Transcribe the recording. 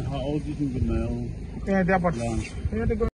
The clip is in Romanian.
How old is the male? Yeah, they're about. Lamb? Yeah, they go